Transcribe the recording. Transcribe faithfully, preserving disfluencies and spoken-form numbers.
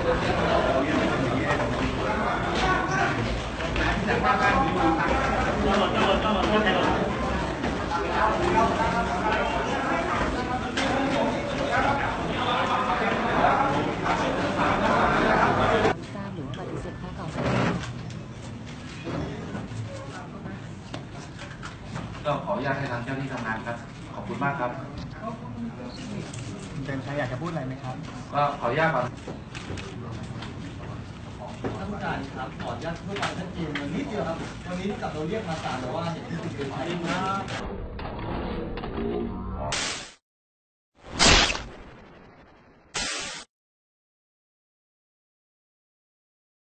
ก็ขออนุญาตให้ทางเจ้าหน้าที่ทำงานครับขอบคุณมากครับคุณเจมส์ชัยอยากจะพูดอะไรไหมครับก็ขออนุญาตก่อนท่านผู้การครับขออนุญาตเพื่อความชัดเจนนิดเดียวครับวันนี้กับเราเรียกมาศาลแต่ว่าเห็นที่ติดเกินไปนะ